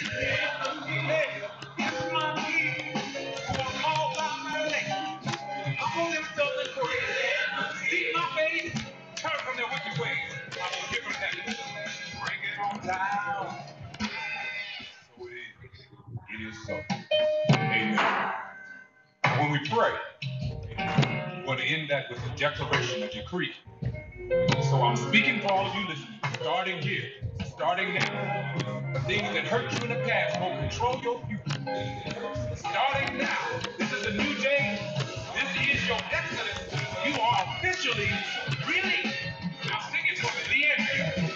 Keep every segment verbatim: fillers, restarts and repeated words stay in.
Hey, it's my people who are called by my name. Humble themselves and pray. Seek my face, turn from their wicked ways. I will give them heaven. Bring it on down. So it is. It is so. Amen. When we pray, we're going to end that with a declaration, a decree. So I'm speaking for all of you listening, starting here, starting now. Things that hurt you in the past will control your future. Starting now, this is a new day. This is your exodus. You are officially released. Now sing it for me, the end.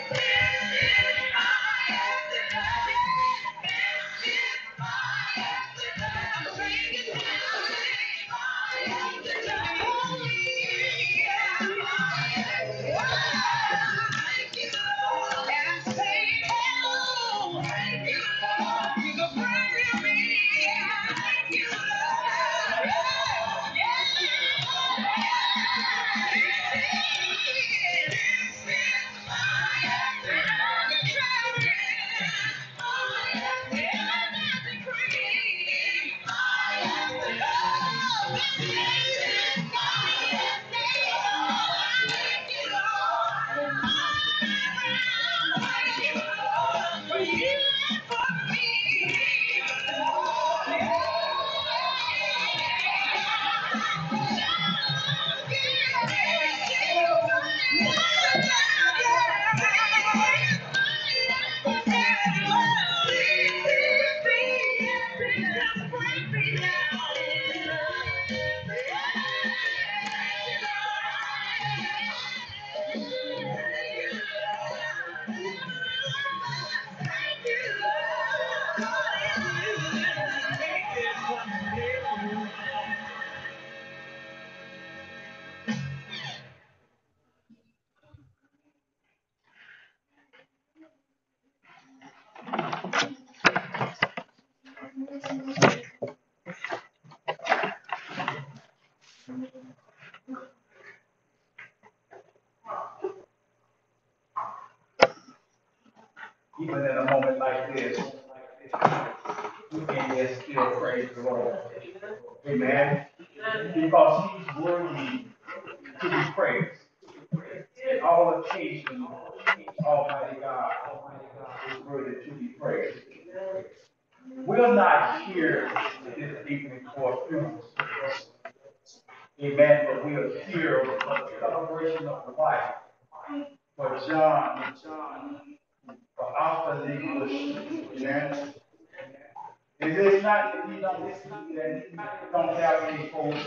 Even in a moment like this, we can just still praise the Lord. Amen. Because He's worthy to be praised. In all occasions, Almighty God is worthy to be praised. We're not here this evening for a funeral service. Amen. But we are here for the celebration of the life for John, for Arthur Lee Wishop. Amen. It is not that we don't that we don't have any hope.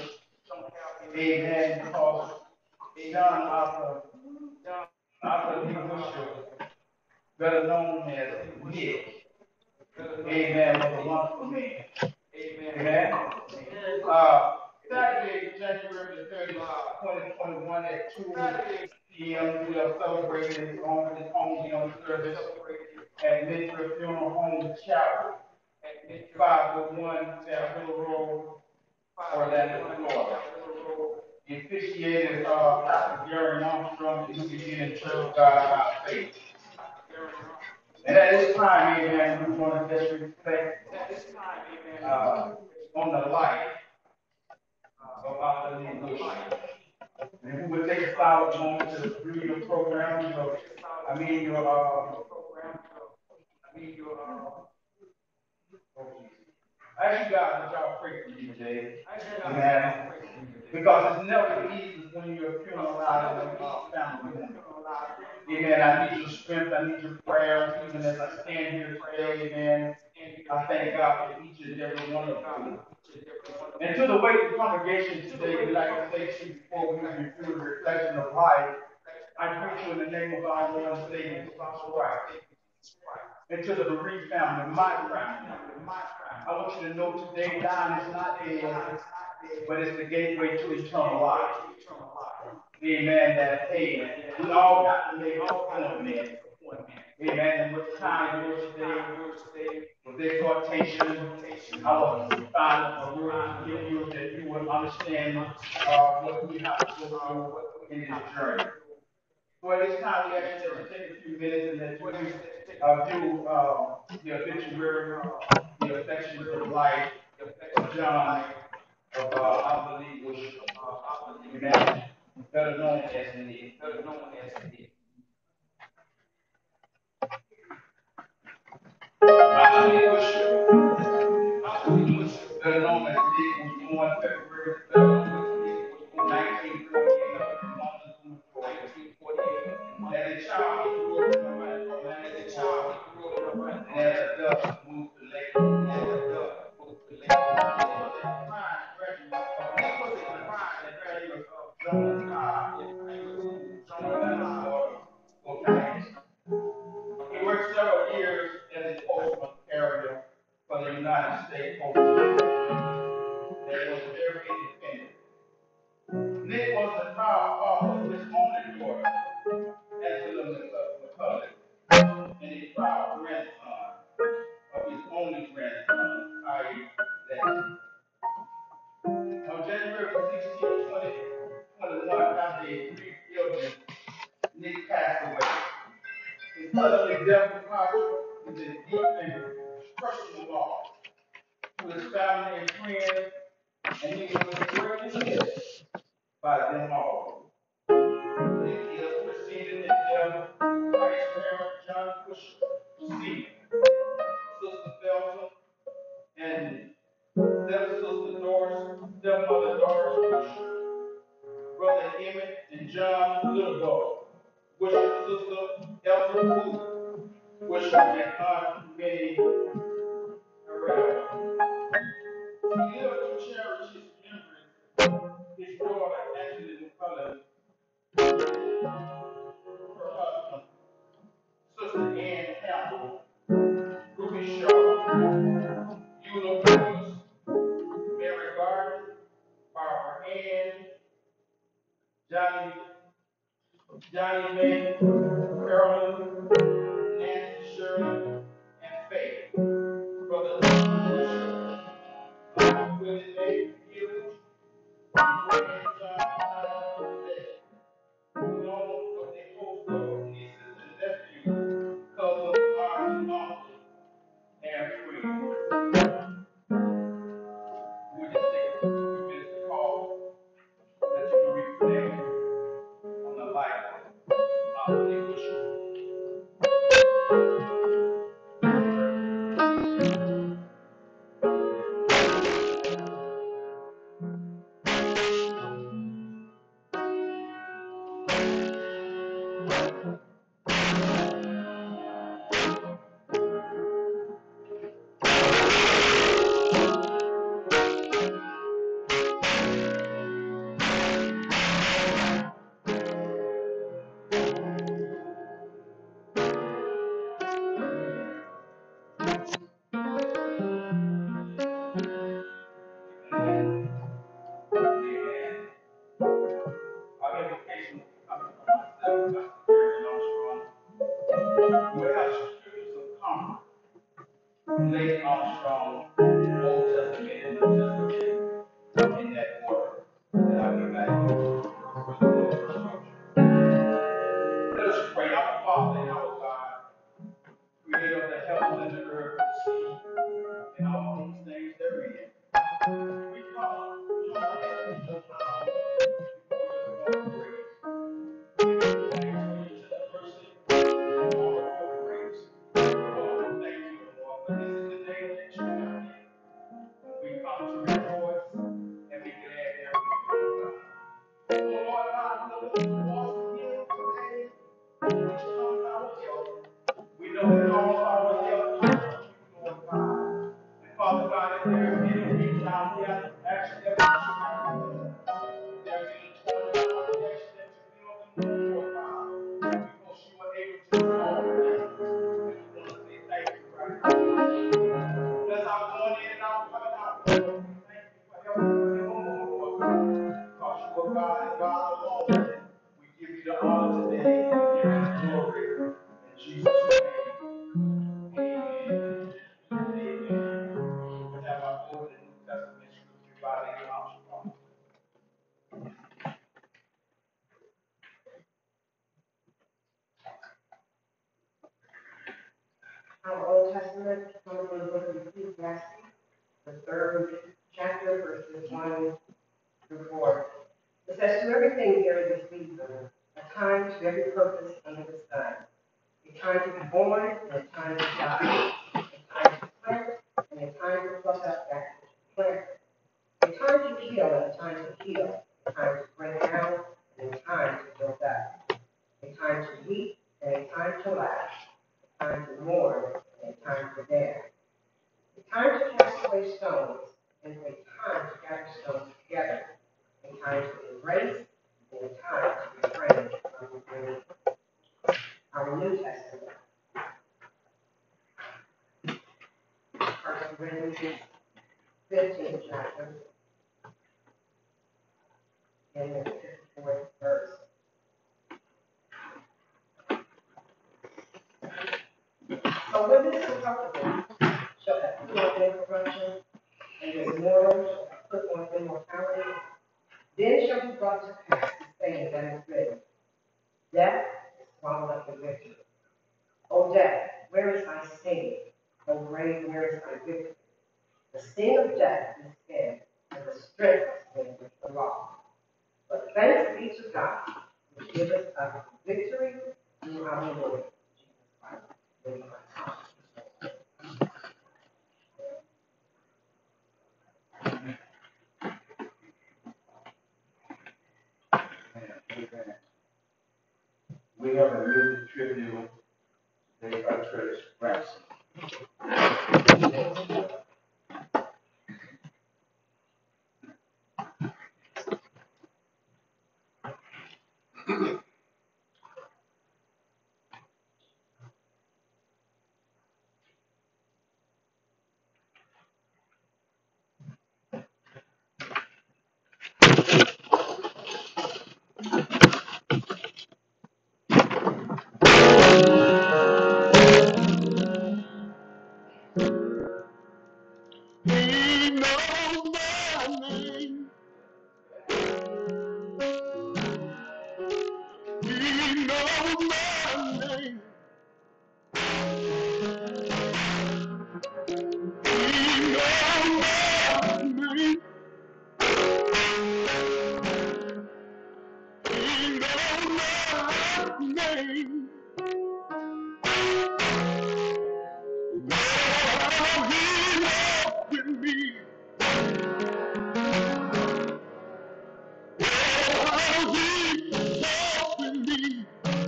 Amen. Because John Arthur, Arthur Lee Wishop, better known as Nick, amen, was a wonderful man. Amen. Uh, Saturday, January the thirtieth, twenty twenty-one at two p m we are celebrating his home, his homegoing service at Midway Funeral Home Chapel, five oh one Saville Road, Orlando, Florida. The officiated uh, Pastor Gary Armstrong, the New Beginning Church of God by Faith. And at this time, amen, we want to just reflect uh, on the life of Arthur Lee Wishop. And we would take a silent moment to read your program, your, I mean your, uh, I ask you guys that y'all pray for you today. Amen. Because it's never easy when you're funeralizing a family member. Amen. I need your strength. I need your prayers. Even as I stand here today, amen. I thank God for each and every one of you. And to the weighted congregation today, we'd like to say to you before we move through the reflection of life, I greet you in the name of our Lord and Savior, Jesus Christ. And to the bereaved family, my family, I want you to know today, dying is not dead, but it's the gateway to eternal life. Amen. That, hey, we all got to make appointment. Amen. And with time yours today, with exhortation, I will find a word to give you that you will understand uh, what we have to go through in this journey. So at this time, we ask you to take a few minutes and that you uh, do uh, the obituary, the affections of life of John, of uh, Arthur Lee Wishop, amen, better known as Nick. Arthur Lee Wishop, better known as Nick, was born February third, nineteen forty-eight in Montezuma, Georgia. As a child, he grew up in Atlanta, Georgia, and as an adult, moved to Lakewood, Florida. Nick was a prime graduate of the University of Jones High School in Atlanta, Florida, for Chinese. He worked several years as a postman carrier for the United States Postal Service and was very independent. Nick was the proud father of his only daughter, Angela McCullough, and a proud grandson of his only grandson, I E Lexi. On January sixteenth, twenty twenty-one, after a brief illness, Nick passed away. His suddenly death departure is a deep and personal loss to his family and friends, and he was greatly missed by them all. Nick is preceded in death by his parent, John Bishop, Senior, Sister Felton, and stepsister Doris, stepmother Doris Bishop, brother Emmett and John Littlebug, Bishop's sister Elton Booth, Bishop and Aunt Minnie Herrera. He lived to cherish his memories, his daughter Angela McCullough, her husband, Sister Ann Campbell, Ruby Shaw, Eula Lewis, Mary Garden, Barbara Ann, Johnny, Johnny May, Carolyn, Nancy Shirley, and Faith. Brother Bishop, Uncle Willie A. Hughes, grandson Tom Lee, known of the host of nieces and nephews, cousins, aunts, and uncles, and friends. We just take a few minutes to call that you can reflect on the life of Arthur Lee Wishop. Amen. Amen. Our invocation coming from myself, Pastor Gary Armstrong. We have scriptures of comfort from Lady Armstrong, Old Testament and New Testament, in that order that I'll give back to you for the Lord's instruction. Let us pray. Our Father and our God, creator of the heavens and the earth, the sea, and all these things therein. We come humbly at your throne before your throne of grace, giving thanks for your tender mercy and all of your grace. Lord, we thank you, Lord, for this is the day that you have made. We come to rejoice and be glad therein, Lord God. Oh Lord God, we look up towards the hills today, which comes our help. We know that all of our help comes from you, Lord God. And Father God, if there is any reach out there, action that we should if there's any torn down, we ask that you fill them with, Lord God, because you are able to do all things. And we want to say thank you right now. Bless our going in and our coming out, Lord. We thank you for helping us forevermore, Lord God. Because you are God and God alone. We give you the honor today and we give you the glory. In Jesus' name, amen. Amen. We have our Old and New Testament scripture by the Testament, coming from the book of Ecclesiastes, the third chapter, verses one through four. It says, to everything there is a season, a time to every purpose under the sun, a time to be born and a time to die, a time to plant and a time to pluck up that plant, a time to kill and a time to heal, a time to bring down and a time to build up, a time to weep and a time to laugh, a time to mourn and a time to dance, a time to cast away stones and a time to gather stones together, a time to embrace and a time to refrain from embracing. Our New Testament, First Corinthians fifteenth chapter, and the fifty-fourth verse. So when this corruptible shall have put on incorruption, and this mortal shall have put on immortality, then shall be brought to pass the saying that is written, death is swallowed up in victory. O death, where is thy sting? O grave, where is thy victory? The sting of death is sin, and the strength of sin is the law. But thanks be to God, who giveth us victory through our Lord Jesus Christ. Amen. We have a music tribute today by Church Branson. He knows my name. He knows my name. He knows my name. He knows my name. Lord, he walks with me. Lord, he walks with me.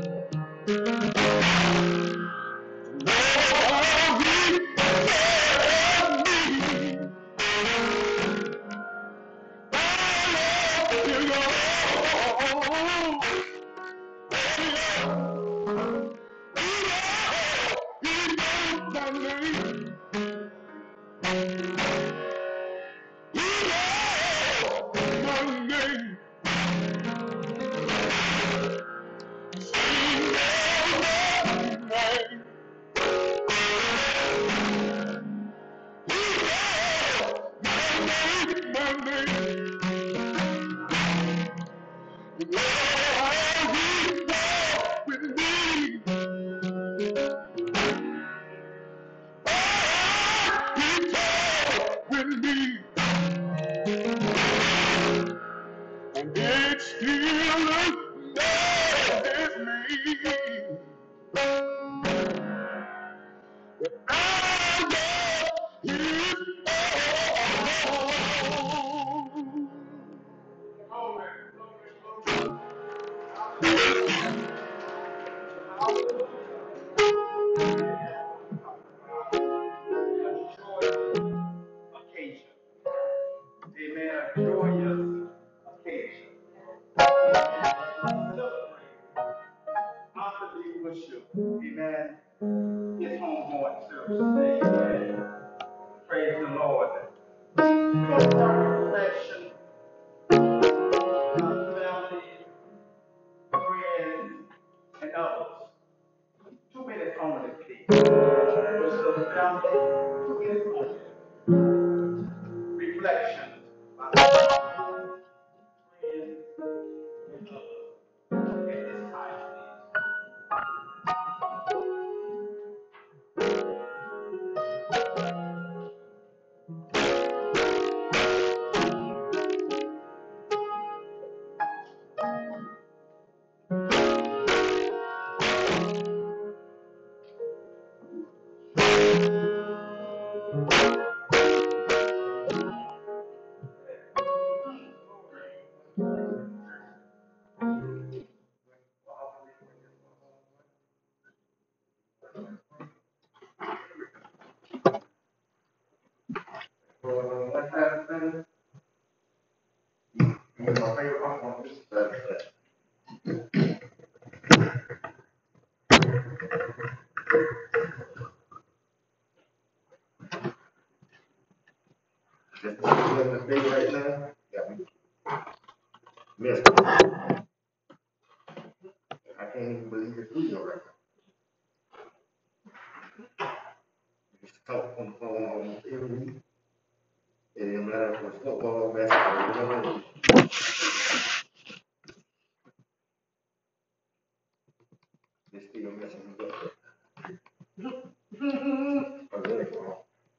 Lord, he tells me. Oh, you know. It still amazes me that I love His occasion. Amen. A joyous occasion. Celebrate Arthur Lee Wishop. Amen. His homegoing service today. Amen. Praise the Lord. We're going to start with reflection, uh, family, friends, and others. Two minutes only, please. Wisdom family, two minutes only. Reflection, my friends, and others. At this time, please. What's happening? My favorite one is that. Just in the big right now. Got me missed. I can't even believe it's real right now. Just talk on the phone almost every week. It didn't matter if it was football, basketball, whatever. It's still messing me up. I really don't.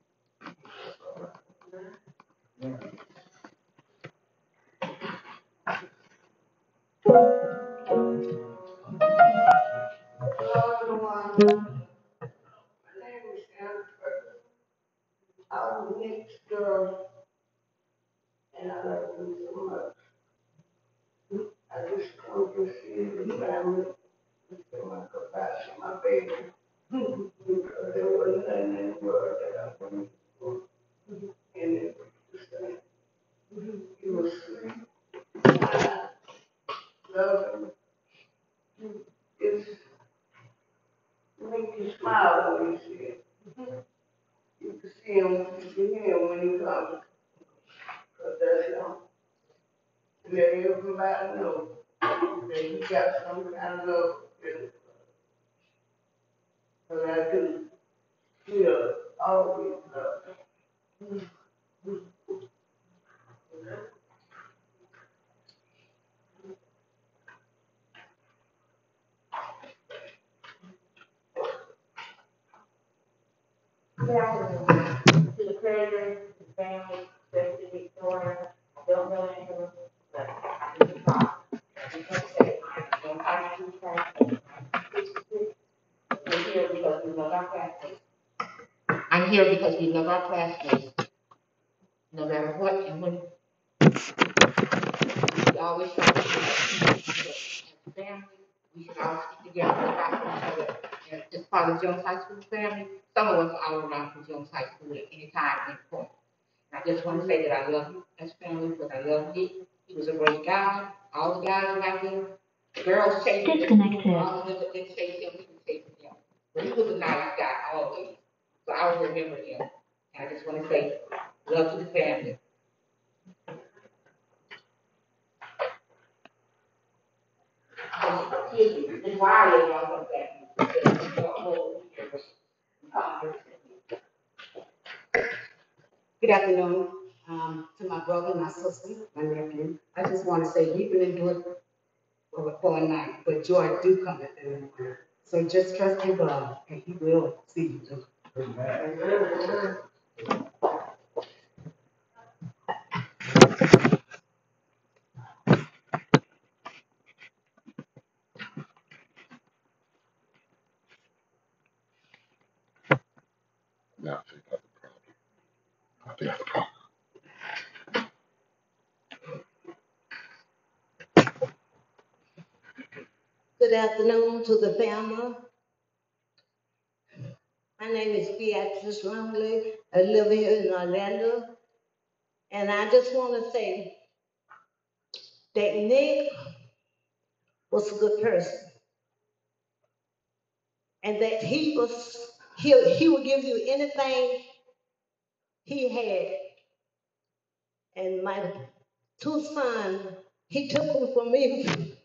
Hello, everyone. My name is Arthur. I was a mixed girl, and I love you so much. I just come to see the family. To my goodbye to my baby. Because there was nothing in the world that I wouldn't do. And it was just, he was sweet. I love him. It's make you smile when you see it. You can see him, you can hear him when he comes. Because that's him. Let everybody know that he got some kind of love. Because I do feel always love. Good afternoon to the creditors, the family, especially Victoria. I don't know anything, but I need to talk. I just want to say, I'm talking to you, Frank. We're here because we love our classmates. I'm here because we love our classmates. No matter what and when, we always try to do it. As a family, we should all stick together and look out for each other. And as part of Jones High School family, some of us are all around from Jones High School at any time, any point. I just want to say that I love you as family, because I love Nick. He was a great guy. All the guys out there, girls chasing him. Disconnected. All the women didn't chase him, he was chasing him. But he was a nice guy always. So I will remember him. And I just want to say, love to the family. It's why I love the family. Good afternoon um, to my brother, my sister, my nephew. I just want to say we've been endured for, for a night, but joy do come at the end. So just trust in God, and He will see you through. Amen. Now, see, that's the problem. I think that's the problem. Good afternoon to the family. My name is Beatrice Rumley. I live here in Orlando. And I just want to say that Nick was a good person. And that he was, he, he would give you anything he had. And my two sons, he took them from me,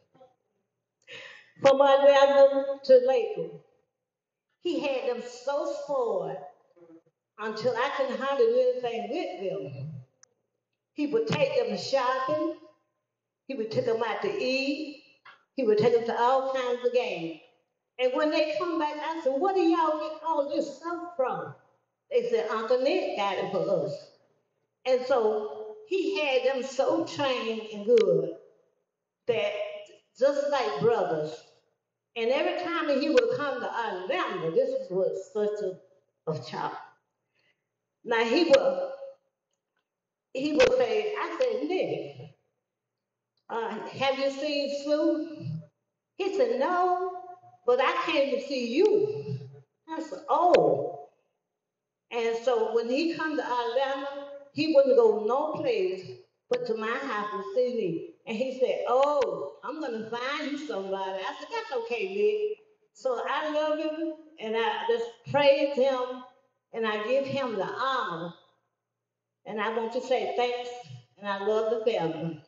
from Orlando to Lakeland. He had them so spoiled until I couldn't hardly do anything with them. He would take them shopping. He would take them out to eat. He would take them to all kinds of games. And when they come back, I said, where do y'all get all this stuff from? They It's that Uncle Nick got it for us. And so he had them so trained and good that just like brothers. And every time that he would come to Alabama, this was such a, a child. Now he would he would say, I said, Nick, uh, have you seen Sue? He said, no, but I came to see you. I said, oh. And so when he come to Alabama, he wouldn't go no place but to my house to see me. And he said, oh, I'm going to find you somebody. I said, that's okay, Nick. So I love him, and I just praise him, and I give him the honor. And I want to say thanks, and I love the family.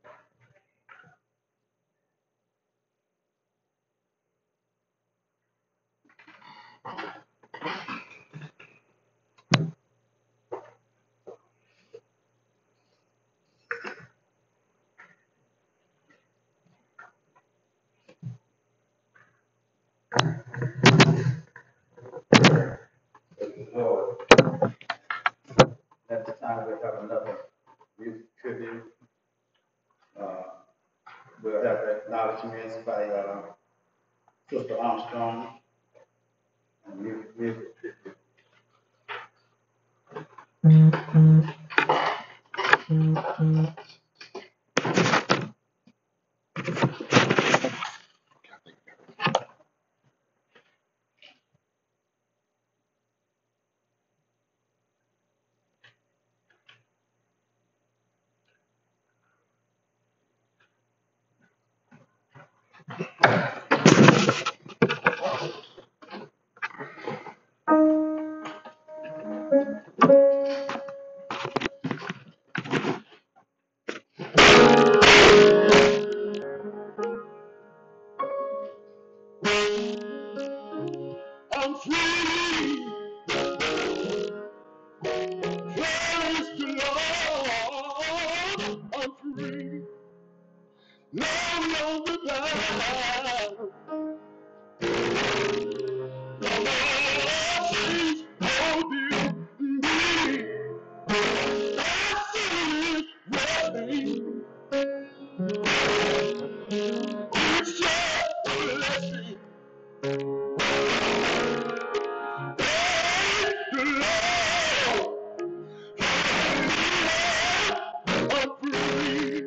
Lord, at the time we have another music tribute. Uh, we'll have acknowledgments by uh, Sister Armstrong and music, music tribute. I'm free, praise the Lord. I'm free, no longer bound. The Lord holding me. My sin is ready. It's just a blessing. Praise the Lord. I'm free.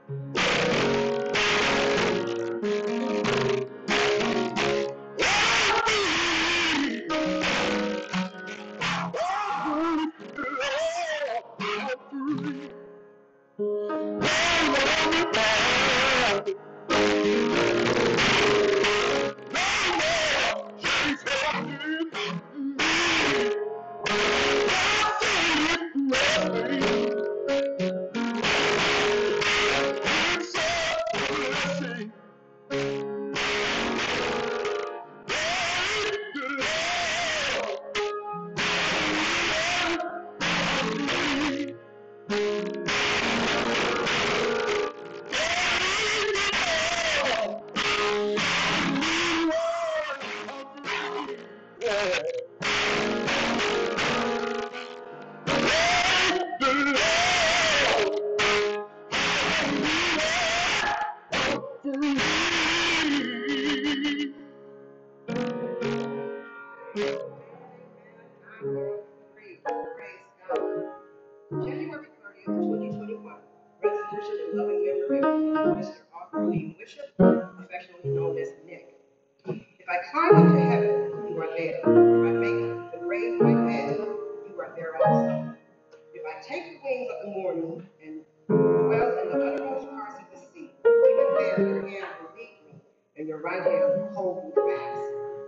January thirtieth, twenty twenty-one. Resolution in loving memory of Mister Arthur Lee Wishop, affectionately known as Nick. If I climb up to heaven, you are there. If I make the grave my bed, you are there also. If I take the wings of the morning and dwell in the uttermost parts of the sea, even there your hand will lead me, and your right hand will hold me fast.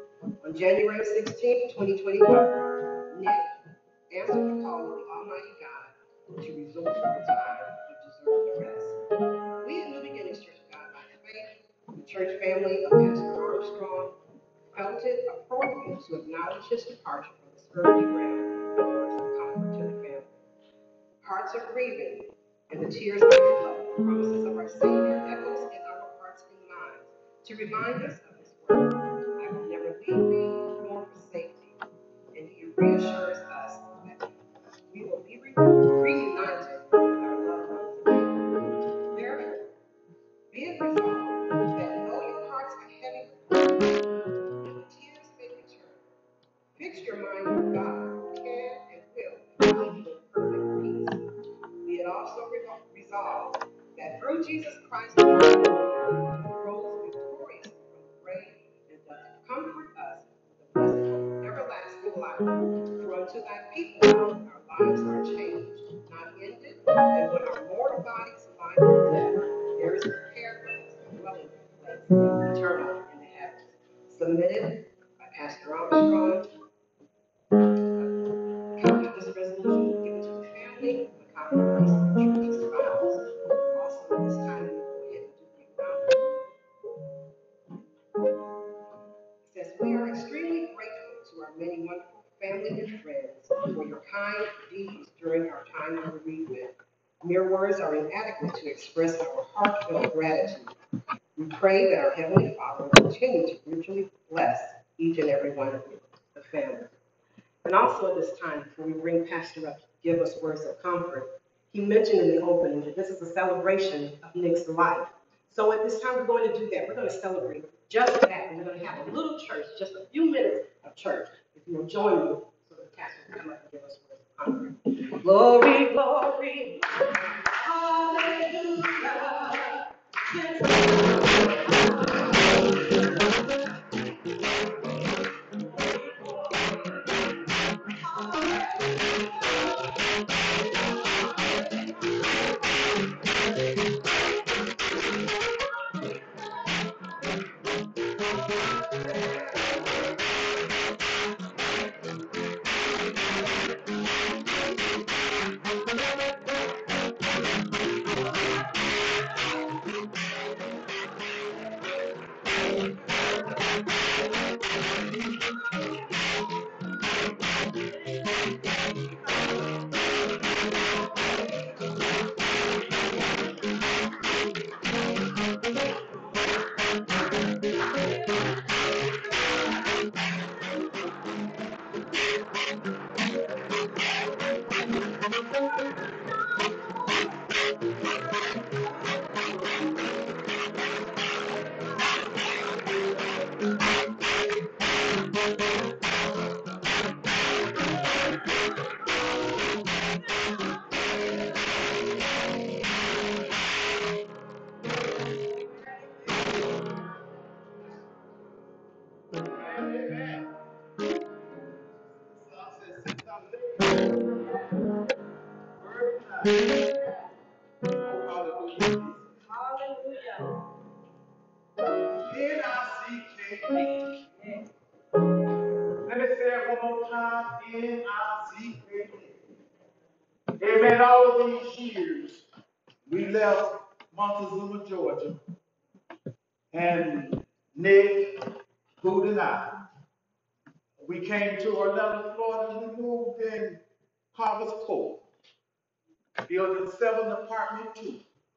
On January sixteenth, twenty twenty-one, Nick answered the call of the Almighty God to resort to a time of deserved rest. We at New Beginnings Church of God by Faith, the church family of Pastor Armstrong, felt it appropriate to acknowledge his departure from this earthly realm with words of comfort to the family. Hearts are grieving, and the tears may flow. The promises of our Savior echoes in our hearts and minds to remind us of his word. I will never leave thee nor forsake thee. And he reassures us unto thy people, our lives are changed, not ended. And when our mortal bodies find death, there is prepared for us a dwelling place, eternal in the heavens. Submitted by Pastor Armstrong. Copy of this resolution given to the family, a copy placed in the church's files. Also, at this time, we go ahead and do the acknowledgement. It says, we are extremely grateful to our many wonderful family and friends for your kind deeds during our time of bereavement. Mere words are inadequate to express our heartfelt gratitude. We pray that our Heavenly Father will continue to richly bless each and every one of you, the family. And also at this time, before we bring Pastor up to give us words of comfort, he mentioned in the opening that this is a celebration of Nick's life. So at this time, we're going to do that. We're going to celebrate just that. And we're going to have a little church, just a few minutes of church. If you'll join me, so the pastor will come up and give us words of comfort. Glory, glory, N I C K. Let me say it one more time. N I C K. Amen. All of these years, we left Montezuma, Georgia, and Nick, Hood, and I, we came to Orlando, Florida, and we moved in Harvest Court, building seven apartment two.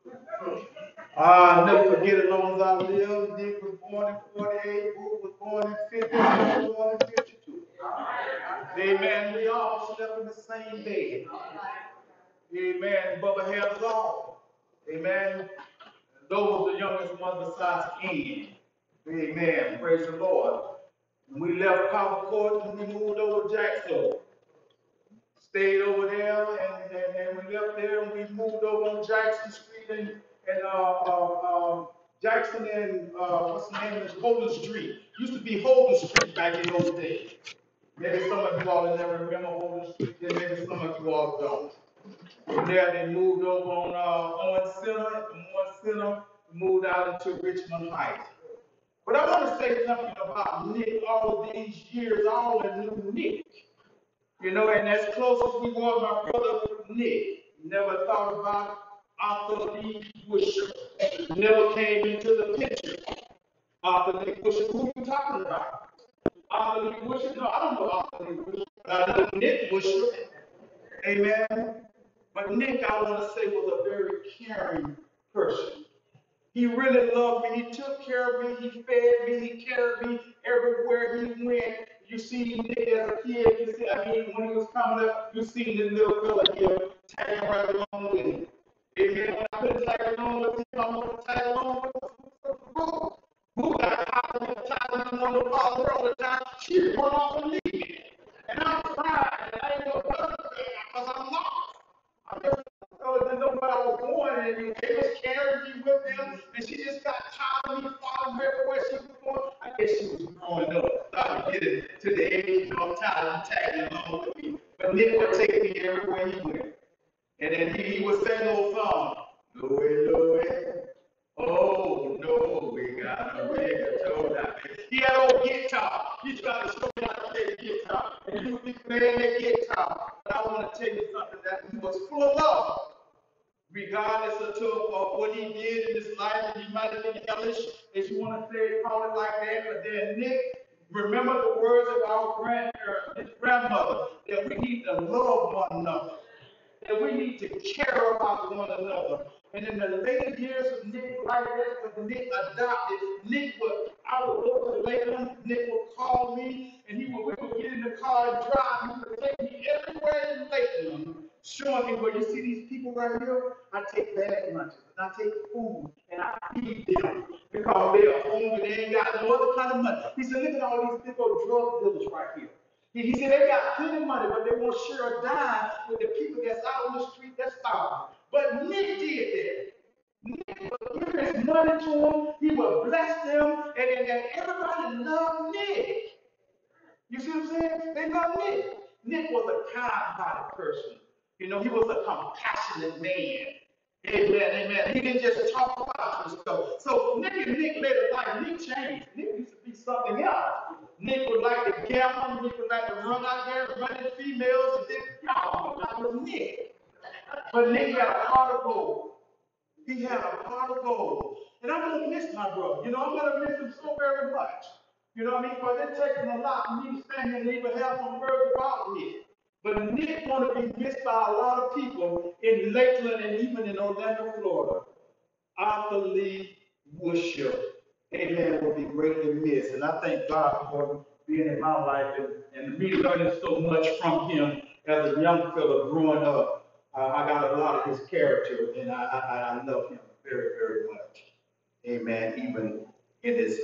I'll never forget it, as long as I live. Nick was born in forty-eight, Hood was born in fifty, I was born in fifty-two. Amen. We all slept in the same bed. Amen. Bubba had us all. Amen. Those were the youngest ones besides Ken. Amen. Praise the Lord. When we left Power Court and we moved over to Jacksonville. Stayed over there and, and, and we left there and we moved over on Jackson Street and, and uh, uh, uh, Jackson and uh, what's the name of it? Holden Street. Used to be Holden Street back in those days. Maybe some of you all never remember Holden Street, then maybe some of you all don't. From there, they moved over on uh, Owen Center, and from Owen Center, moved out into Richmond Heights. But I want to say something about Nick all of these years. I always knew Nick. You know, and as close as we were, my brother Nick never thought about Arthur Lee Wishop. Never came into the picture. Arthur Lee Wishop, who are you talking about? Arthur Lee Wishop? No, I don't know Arthur Lee Wishop. I know Nick Wishop. Amen. But Nick, I want to say, was a very caring person. He really loved me. He took care of me. He fed me. He carried me everywhere he went. You see Nick as a kid. You see, I mean, when he was coming up, you see the little fella here tagging right along with him. Amen. When I couldn't tag along with him, I want to tag along with him. Who got caught in the tagging on the ball all the time? She run off and leave me. And I'm crying. And I ain't no brother because I'm lost. I never didn't know where I was going, and they was carrying me with them, and she just got tired of me following her everywhere she was going. I guess she was growing up, started getting to the age of time tagging along with me. But Nick would take me everywhere he went. And then he, he would sing those songs. Louie, Louie. Oh, no, we got a reggaeton out there. He had an old guitar. He tried to show me how to play the guitar. And he would be playing the guitar. But I want to tell you something that he was full of love. Regardless of, of what he did in his life, and he might have been hellish, if you want to say it, call it like that. But then Nick, remember the words of our grand, uh, his grandmother, that we need to love one another, that we need to care about one another. And in the later years of Nick, like that, when Nick adopted, Nick would, I would go to Lakeland, Nick would call me, and he would, we would get in the car and drive. He would take me everywhere in Lakeland, showing me where you see these people right here. I take bag lunches, and I take food, and I feed them because they are hungry, they ain't got no other kind of money. He said, look at all these big old drug dealers right here. He, he said they got plenty of money, but they won't share a dime with the people that's out on the street that's starving. But Nick did that. Nick would give his money to them, he would bless them, and, and, and everybody loved Nick. You see what I'm saying? They loved Nick. Nick was a kind-hearted person. You know, he was a compassionate man. Amen, amen. He didn't just talk about his stuff. So Nick and Nick later life, Nick changed. Nick used to be something else. Nick would like to gamble, Nick would like to run out there and run into females, and then y'all, that was Nick. But Nick had a heart of gold. He had a heart of gold. And I'm going to miss my brother. You know, I'm going to miss him so very much. You know what I mean? Because it's taking a lot for me to stand here and even have some words about Nick. But Nick going to be missed by a lot of people in Lakeland and even in Orlando, Florida. Arthur Lee Wishop, amen, will be greatly missed. And I thank God for being in my life and, and me learning so much from him as a young fellow growing up. Uh, I got a lot of his character, and I, I, I love him very, very much. Amen. Even in his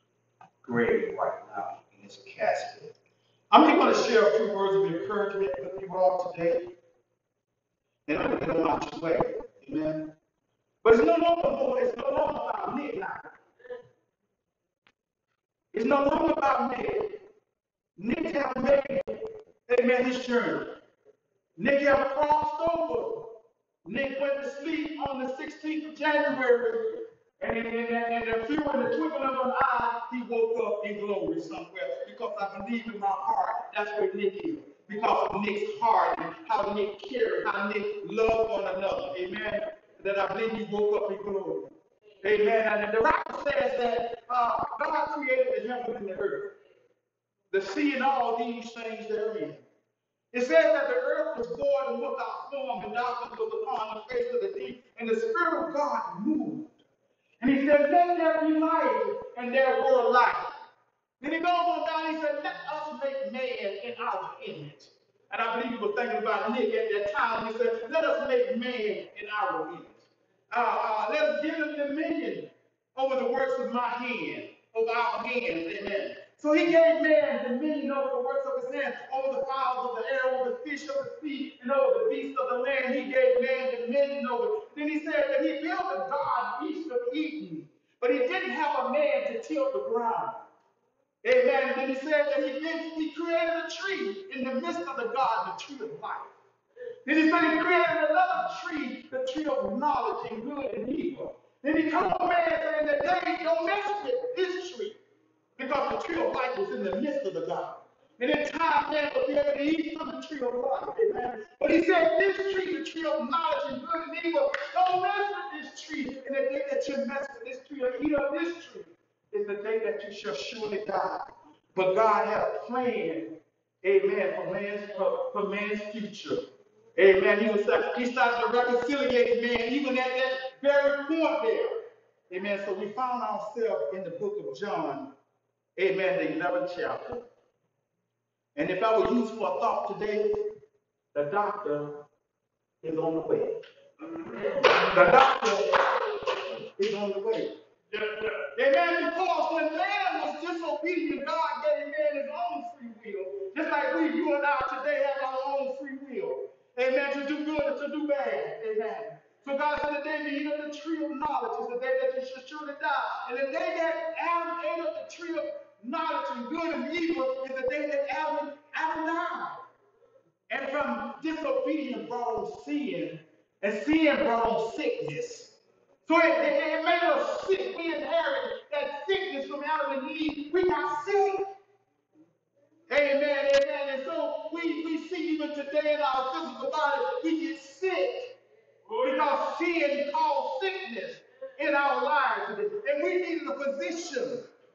grave right now, in his casket. I'm just going to share a few words of encouragement with you all today. And I'm going to get on my way. Amen. But it's no longer more, it's no longer about Nick now. It's no longer about Nick. Nick has made, amen, his journey. Nick has crossed over. Nick went to sleep on the sixteenth of January, and, and, and, and a few in the twinkling of an eye, he woke up in glory somewhere. Because I believe in my heart, that's where Nick is. Because of Nick's heart and how Nick cared, how Nick loved one another. Amen. That I believe he woke up in glory. Amen. And the Bible says that uh, God created the heaven and the earth, the sea and all these things therein. It says that the earth was void and without form, and darkness was upon the face of the deep, and the Spirit of God moved. And he said, let there be light, and there were light. Then he goes on down, he said, let us make man in our image. And I believe he was thinking about Nick at that time. He said, let us make man in our image. Uh, uh, let us give him dominion over the works of my hand, over our hands, amen. So he gave man dominion over the works of his hands, over the fowls of the air, over the fish of the sea, and over the beasts of the land. He gave man dominion over. Then he said that he built a garden east of Eden, but he didn't have a man to till the ground. Amen. And then he said that he did, he created a tree in the midst of the garden, the tree of life. Then he said he created another tree, the tree of knowledge and good and evil. Then he told man saying that they don't mess with this tree, because the tree of life was in the midst of the garden. And in time, man would be able to eat from the tree of life. Amen. But he said, this tree, the tree of knowledge and good and evil, don't mess with this tree. And the day that you mess with this tree or eat of this tree is the day that you shall surely die. But God had a plan, amen, for man's, for, for man's future. Amen. He was he started to reconciliate man even at that very point there. Amen. So we found ourselves in the book of John. Amen. The eleventh chapter. And if I were used for a thought today, the doctor is on the way. The doctor is on the way. Amen. Because when man was disobedient, God gave man his own free will. Just like we, you and I today have our own free will. Amen. To do good and to do bad. Amen. So God said the day you eat of the tree of knowledge is the day that you should surely die. And the day that Adam ate of the tree of knowledge and good and evil is the day that Adam, Adam died. And from disobedience brought on sin, and sin brought on sickness. So it, it, it made us sick. We inherited that sickness from Adam and Eve. We got sick. Amen, amen. And so we, we see even today in our physical body, we get sick because sin caused sickness in our lives today. And we needed a physician,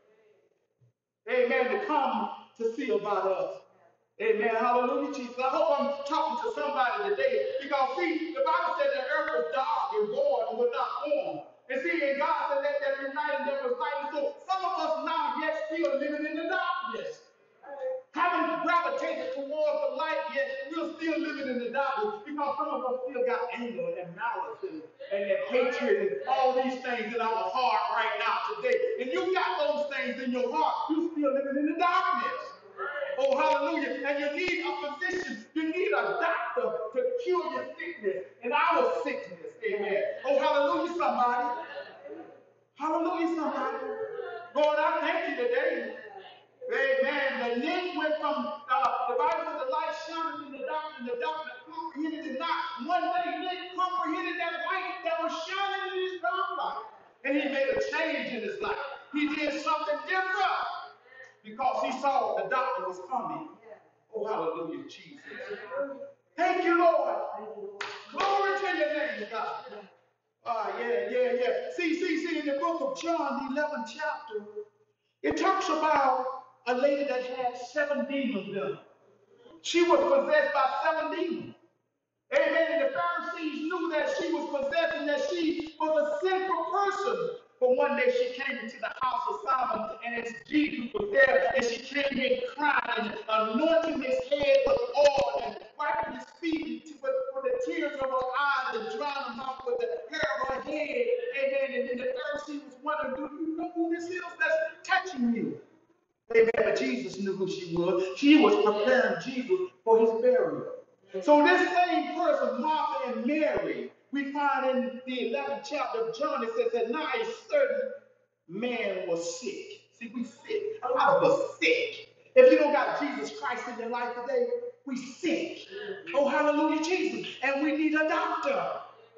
amen, to come to see about us. Amen. Hallelujah, Jesus. I hope I'm talking to somebody today because, see, the Bible said the earth was dark and void and without form. And see, and God said let there be light and there was light. And so some of us now yet still living in the darkness. Haven't gravitated towards the light yet. We're still living in the darkness because some of us still got anger and malice and, and, and hatred and all these things in our heart right now today. And you got those things in your heart. You're still living in the darkness. Oh, hallelujah. And you need a physician. You need a doctor to cure your sickness and our sickness. Amen. Oh, hallelujah, somebody. Hallelujah, somebody. Lord, I thank you today. Amen. The link went from, uh, the Bible says the light shined in the dark, and the darkness comprehended it not. One day, Nick comprehended that light that was shining in his dark life. And he made a change in his life. He did something different because he saw the doctor was coming. Oh, hallelujah, Jesus. Thank you, Lord. Glory to your name, God. Ah, uh, yeah, yeah, yeah. See, see, see, in the book of John, the eleventh chapter, it talks about a lady that had seven demons in her. She was possessed by seven demons. Amen. And the Pharisees knew that she was possessed and that she was a sinful person. But one day she came into the house of Simon, and as Jesus was there, and she came in crying, anointing his head with oil, and wiping his feet with, with the tears of her eyes, and drying them off with the hair of her head. Amen. And then the Pharisees was wondering, do you know who this is that's touching you? Amen. But Jesus knew who she was. She was preparing Jesus for his burial. So this same person, Martha and Mary, we find in the eleventh chapter of John, it says that now a certain man was sick. See, we sick. A lot of us sick. If you don't got Jesus Christ in your life today, we sick. Oh, hallelujah, Jesus. And we need a doctor.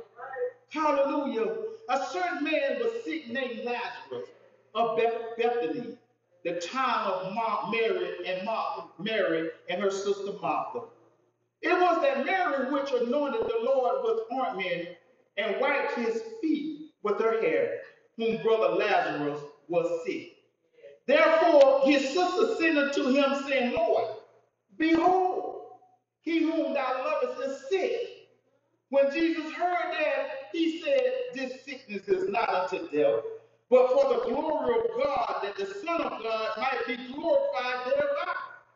Hallelujah. A certain man was sick named Lazarus of Beth- Bethany, the town of Mar- Mary and Mar- Mary and her sister Martha. It was that Mary which anointed the Lord with ointment and wiped his feet with her hair, whom brother Lazarus was sick. Therefore his sister sent unto him, saying, Lord, behold, he whom thou lovest is sick. When Jesus heard that, he said, this sickness is not unto death, but for the glory of God, that the Son of God might be glorified thereby.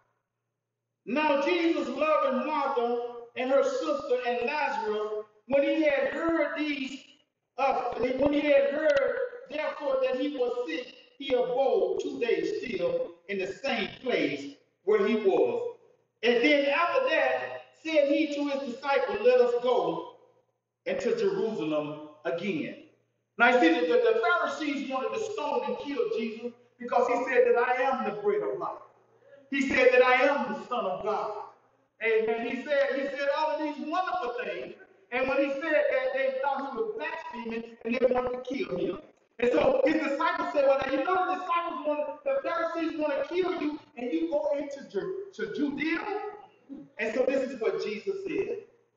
Now Jesus loving Martha and her sister and Lazarus, when he had heard these, uh, when he had heard therefore that he was sick, he abode two days still in the same place where he was. And then after that said he to his disciples, let us go into Jerusalem again. Now you see, the, the, the Pharisees wanted to stone and kill Jesus because he said that I am the bread of life. He said that I am the Son of God. Amen. He said, he said all of these wonderful things. And when he said that, they thought he was blaspheming and they wanted to kill him. And so his disciples said, well, now you know the disciples want, the Pharisees want to kill you, and you go into Ju- to Judea. And so this is what Jesus said.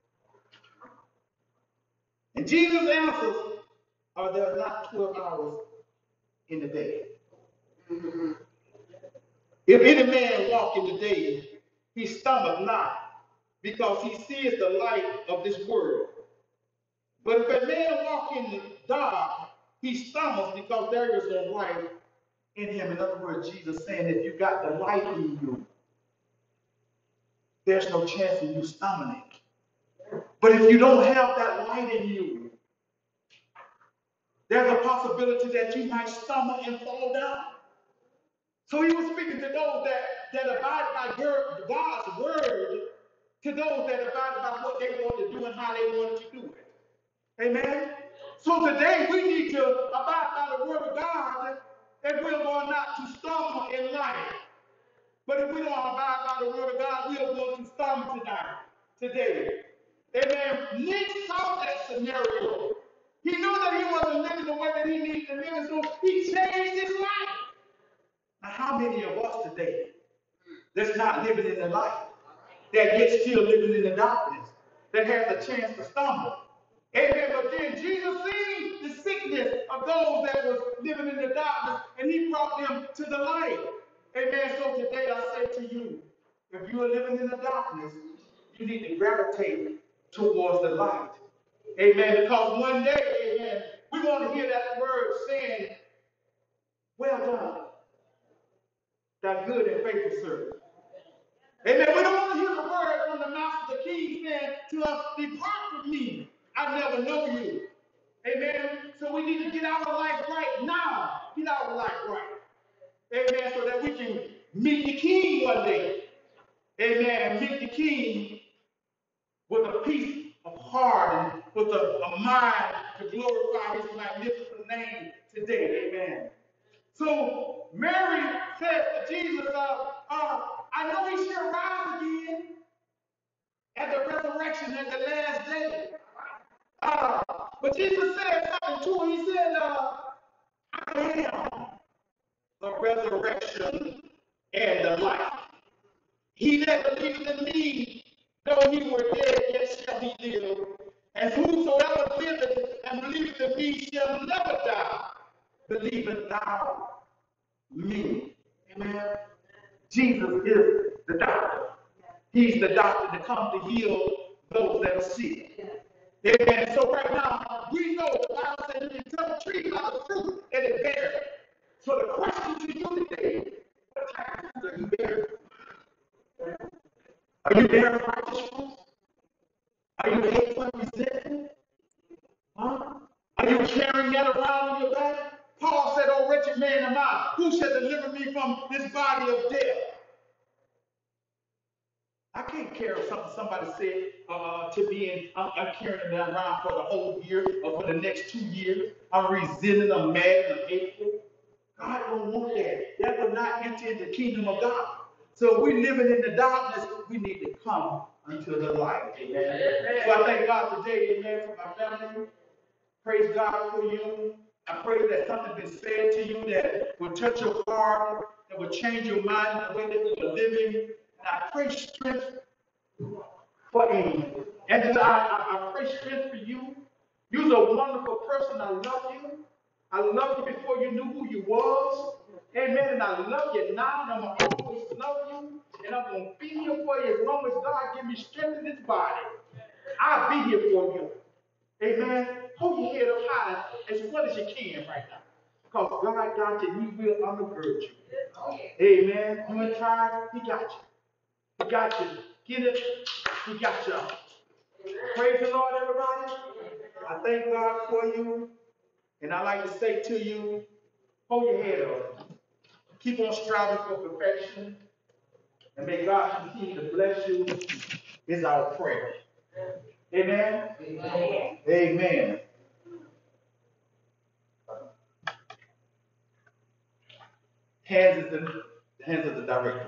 And Jesus answers, are there not twelve hours in the day? If any man walk in the day, he stumbleth not, because he sees the light of this world. But if a man walk in the dark, he stumbles because there is no light in him. In other words, Jesus saying if you got the light in you, there's no chance of you stumbling. But if you don't have that light in you, there's a possibility that you might stumble and fall down. So he was speaking to those that, that abide by God's word, to those that abide by what they want to do and how they want to do it. Amen? So today we need to abide by the word of God if we're going not to stumble in life. But if we don't abide by the word of God, we are going to stumble tonight. today. Amen. Nick saw that scenario. He knew that he wasn't living the way that he needed to live, and so he changed his life. Now, how many of us today that's not living in the light, that yet still living in the darkness, that has a chance to stumble? Amen. But then Jesus seen the sickness of those that was living in the darkness, and he brought them to the light. Amen. So today I say to you, if you are living in the darkness, you need to gravitate towards the light. Amen. Because one day, amen, we want to hear that word saying, well done, thy good and faithful servant. Amen. We don't want to hear the word from the mouth of the king saying to us, depart from me, I never know you. Amen. So we need to get our life right now. Get our life right. Amen. So that we can meet the king one day. Amen. Meet the king with a peace of heart and with a, a mind to glorify his magnificent name today. Amen. So Mary said to Jesus, uh, uh, I know he shall rise again at the resurrection at the last day. Uh, but Jesus said something to him. He said, uh, I am the resurrection and the life. He that believeth in me, though he were dead, yet shall he live. And whosoever liveth and believeth in me shall never die. Believeth thou me? Amen. Jesus is the doctor. He's the doctor that comes to heal those that are sick. Amen. So right now, we know the Bible says you can tell the tree by the fruit and it bears. So the question to you today, what type of fruit are you bearing? Are you bearing righteousness? Are you hateful and resentful? Huh? Are you carrying that around on your back? Paul said, oh, wretched man am I, who shall deliver me from this body of death? I can't carry something somebody said uh, to me, and I'm, I'm carrying that around for the whole year or for the next two years. I'm resenting, I'm mad, I'm hateful. God don't want that. That will not enter into the kingdom of God. So if we're living in the darkness, we need to come unto the light. Amen. So I thank God today, amen, for my family. Praise God for you. I pray that something been said to you that will touch your heart, that will change your mind in the way that you're living. And I pray strength for Amy. And then I, I, I pray strength for you. You're a wonderful person. I love you. I love you before you knew who you was. Amen. And I love you now. And I'm going to always love you. And I'm going to be here for you as long as God give me strength in this body. I'll be here for you. Amen. Hold your head up high as well as you can right now. Because God got you. He will undergird you. Amen. You ain't tired? He got you. He got you. Get it? He got you. Praise the Lord, everybody. I thank God for you. And I like to say to you, hold your head up. Keep on striving for perfection. And may God continue to bless you, is our prayer. Amen? Amen. Amen. Hands is the, the hands of the directors.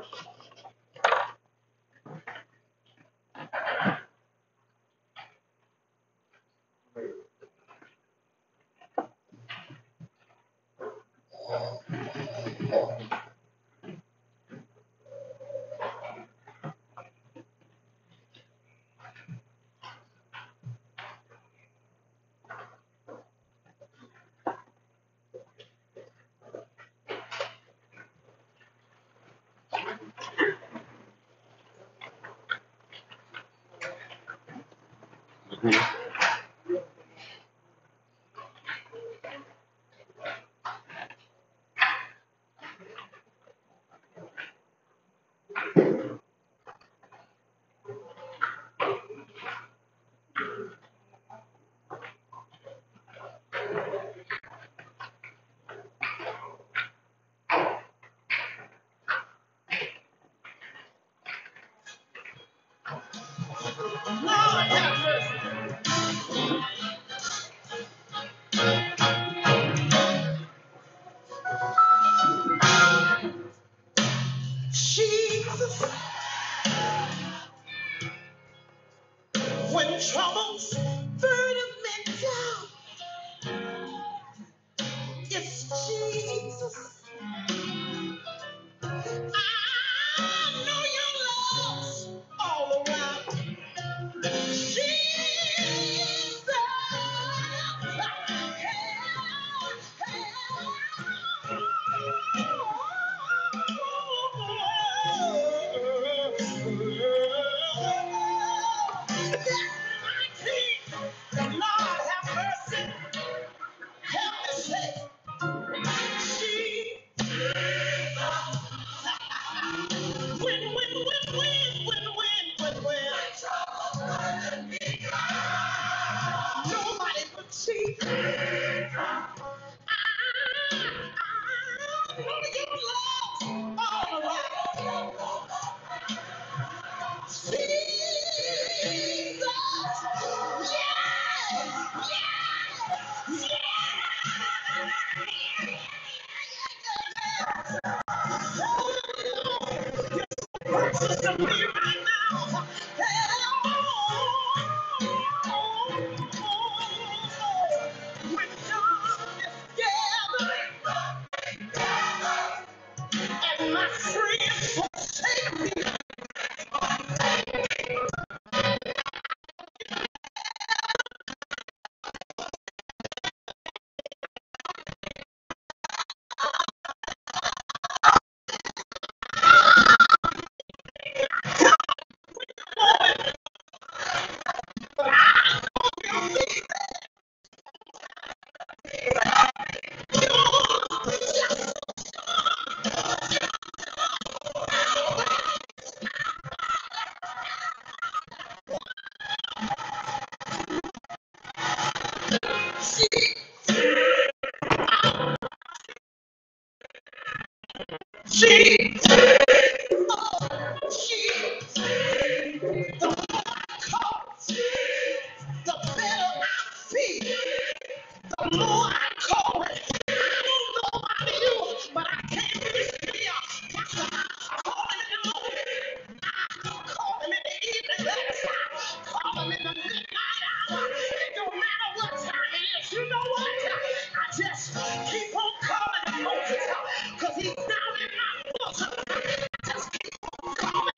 Lord have mercy. When troubles burden me down, it's Jesus. I know your love's all around. Jesus. Lord have mercy. Help me say, when, when, when, when, when, when, when, when. Nobody but Jesus. I know your love all around. Jesus. Yeah. Yeah. To me right now. When God is gathering and my friends forsake me. She, she, the more I call, the better I feel. The more I call it, I don't know about you, but I can't be still. That's why I call him in the morning. I call him in the evening. I call him in the midnight hour. It don't matter what time it is. You know what? I just keep on calling him Moses, because he's down in my bosom. Just keep on calling.